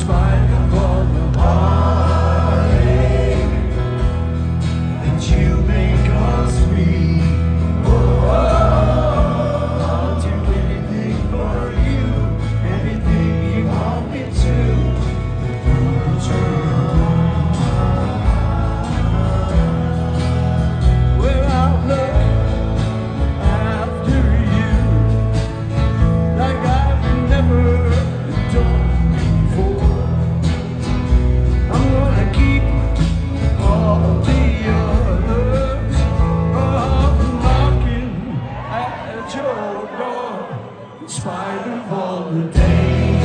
spite of all the heartache that you may cause me. Oh, I'll do anything for you, anything you want me to. Well, I'll look after you like I've never done before. I'm gonna keep all the others knocking at your door, in spite of all the days.